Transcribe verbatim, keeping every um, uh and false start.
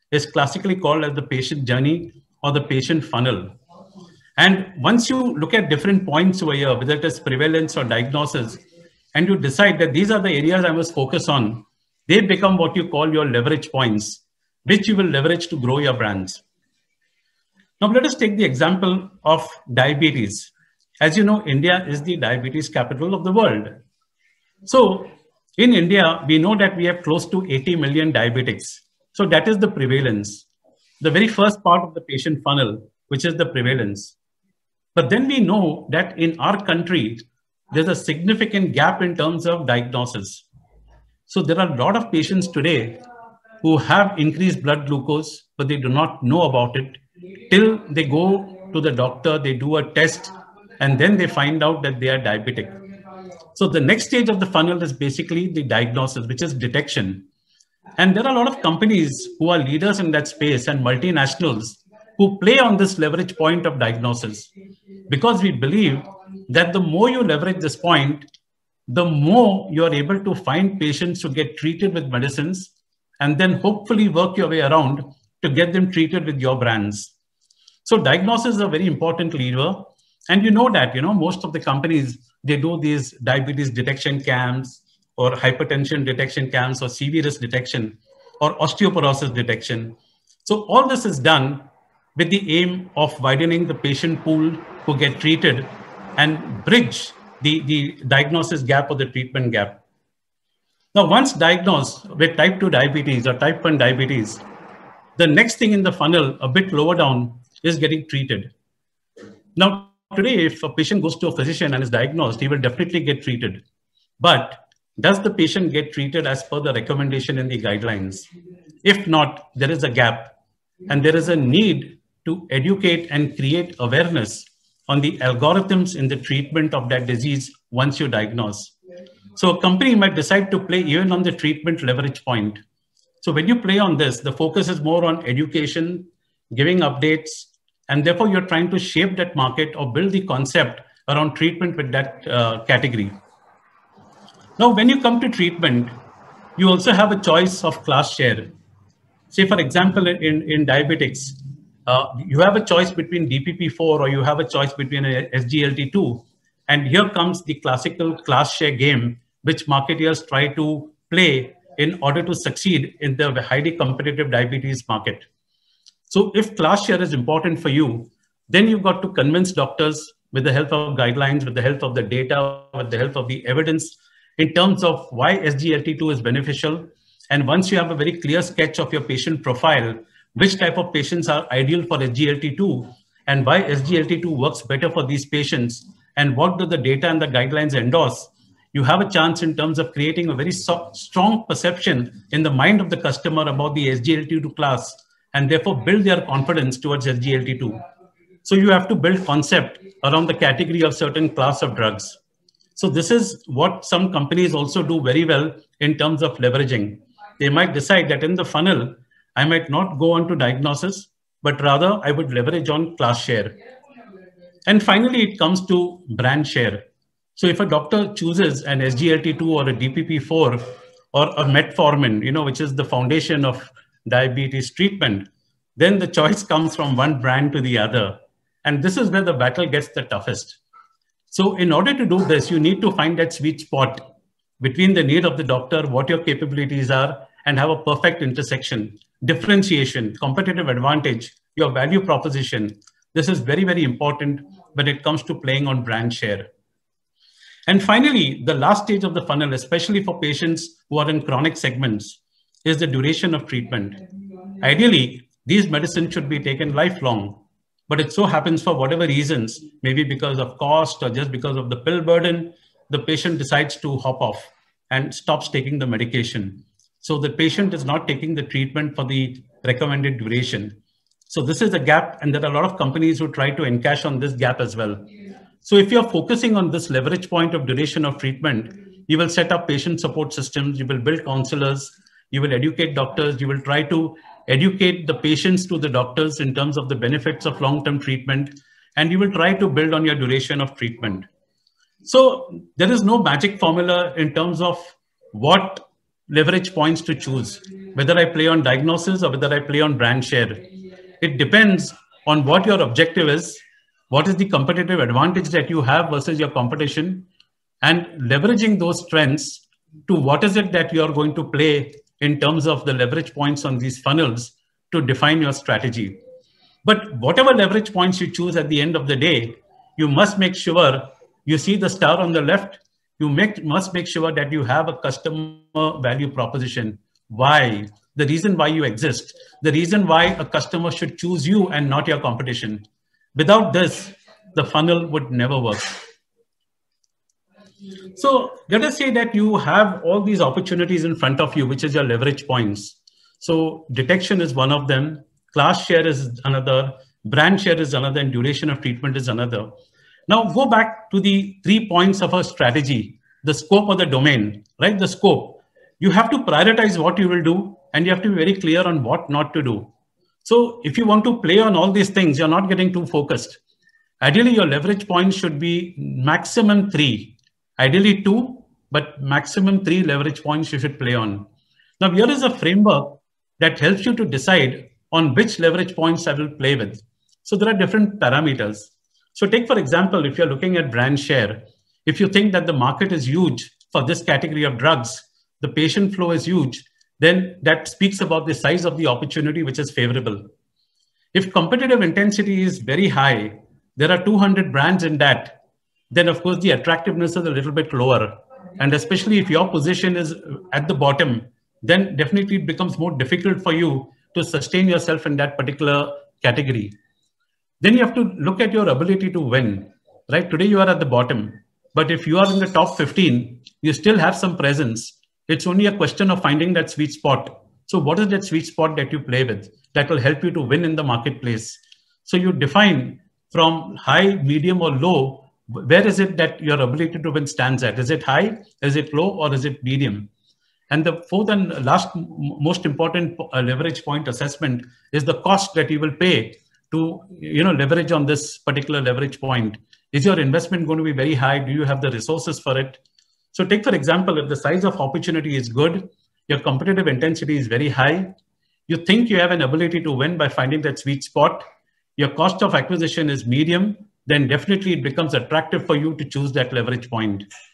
is classically called as the patient journey or the patient funnel. And once you look at different points over here, whether it is prevalence or diagnosis, and you decide that these are the areas I must focus on, they become what you call your leverage points, which you will leverage to grow your brands. Now, let us take the example of diabetes. As you know, India is the diabetes capital of the world. So in India, we know that we have close to eighty million diabetics. So that is the prevalence, the very first part of the patient funnel, which is the prevalence. But then we know that in our country, there's a significant gap in terms of diagnosis. So there are a lot of patients today who have increased blood glucose, but they do not know about it till they go to the doctor, they do a test, and then they find out that they are diabetic. So the next stage of the funnel is basically the diagnosis, which is detection. And there are a lot of companies who are leaders in that space and multinationals who play on this leverage point of diagnosis, because we believe that the more you leverage this point, the more you are able to find patients to get treated with medicines and then hopefully work your way around to get them treated with your brands. So diagnosis is a very important lever. And you know that, you know, most of the companies, they do these diabetes detection camps or hypertension detection camps or C V risk detection or osteoporosis detection. So all this is done with the aim of widening the patient pool who get treated and bridge the, the diagnosis gap or the treatment gap. Now, once diagnosed with type two diabetes or type one diabetes, the next thing in the funnel, a bit lower down, is getting treated. Now, today, if a patient goes to a physician and is diagnosed, he will definitely get treated. But does the patient get treated as per the recommendation in the guidelines? If not, there is a gap, and there is a need to educate and create awareness on the algorithms in the treatment of that disease once you diagnose. So a company might decide to play even on the treatment leverage point. So when you play on this, the focus is more on education, giving updates, and therefore you're trying to shape that market or build the concept around treatment with that uh, category. Now, when you come to treatment, you also have a choice of class share. Say, for example, in, in diabetics, uh, you have a choice between D P P four or you have a choice between a S G L T two. And here comes the classical class share game, which marketeers try to play in order to succeed in the highly competitive diabetes market. So if class share is important for you, then you've got to convince doctors with the help of guidelines, with the help of the data, with the help of the evidence in terms of why S G L T two is beneficial. And once you have a very clear sketch of your patient profile, which type of patients are ideal for S G L T two and why S G L T two works better for these patients and what do the data and the guidelines endorse, you have a chance in terms of creating a very so strong perception in the mind of the customer about the S G L T two class and therefore build their confidence towards S G L T two. So you have to build concept around the category of certain class of drugs. So this is what some companies also do very well in terms of leveraging. They might decide that in the funnel, I might not go on to diagnosis, but rather I would leverage on class share. And finally, it comes to brand share. So if a doctor chooses an S G L T two or a D P P four or a metformin, you know, which is the foundation of diabetes treatment, then the choice comes from one brand to the other. And this is where the battle gets the toughest. So in order to do this, you need to find that sweet spot between the need of the doctor, what your capabilities are, and have a perfect intersection, differentiation, competitive advantage, your value proposition. This is very, very important when it comes to playing on brand share. And finally, the last stage of the funnel, especially for patients who are in chronic segments, is the duration of treatment. Ideally, these medicines should be taken lifelong, but it so happens for whatever reasons, maybe because of cost or just because of the pill burden, the patient decides to hop off and stops taking the medication. So the patient is not taking the treatment for the recommended duration. So this is a gap, and there are a lot of companies who try to encash on this gap as well. So if you're focusing on this leverage point of duration of treatment, you will set up patient support systems, you will build counselors, you will educate doctors, you will try to educate the patients to the doctors in terms of the benefits of long-term treatment, and you will try to build on your duration of treatment. So there is no magic formula in terms of what leverage points to choose, whether I play on diagnosis or whether I play on brand share. It depends on what your objective is, what is the competitive advantage that you have versus your competition, and leveraging those strengths to what is it that you're going to play in terms of the leverage points on these funnels to define your strategy. But whatever leverage points you choose at the end of the day, you must make sure you see the star on the left. You make, must make sure that you have a customer value proposition. Why? The reason why you exist. The reason why a customer should choose you and not your competition. Without this, the funnel would never work. So let us say that you have all these opportunities in front of you, which is your leverage points. So detection is one of them. Class share is another. Brand share is another. And duration of treatment is another. Now go back to the three points of our strategy, the scope of the domain, right? The scope. You have to prioritize what you will do, and you have to be very clear on what not to do. So if you want to play on all these things, you're not getting too focused. Ideally, your leverage points should be maximum three, ideally two, but maximum three leverage points you should play on. Now, here is a framework that helps you to decide on which leverage points I will play with. So there are different parameters. So take, for example, if you're looking at brand share, if you think that the market is huge for this category of drugs, the patient flow is huge, then that speaks about the size of the opportunity, which is favorable. If competitive intensity is very high, there are two hundred brands in that, then of course the attractiveness is a little bit lower. And especially if your position is at the bottom, then definitely it becomes more difficult for you to sustain yourself in that particular category. Then you have to look at your ability to win, right? Today you are at the bottom, but if you are in the top fifteen, you still have some presence. It's only a question of finding that sweet spot. So what is that sweet spot that you play with that will help you to win in the marketplace? So you define from high, medium, or low, where is it that your ability to win stands at? Is it high, is it low, or is it medium? And the fourth and last most important leverage point assessment is the cost that you will pay to, you know, leverage on this particular leverage point. Is your investment going to be very high? Do you have the resources for it? So take, for example, if the size of opportunity is good, your competitive intensity is very high, you think you have an ability to win by finding that sweet spot, your cost of acquisition is medium, then definitely it becomes attractive for you to choose that leverage point.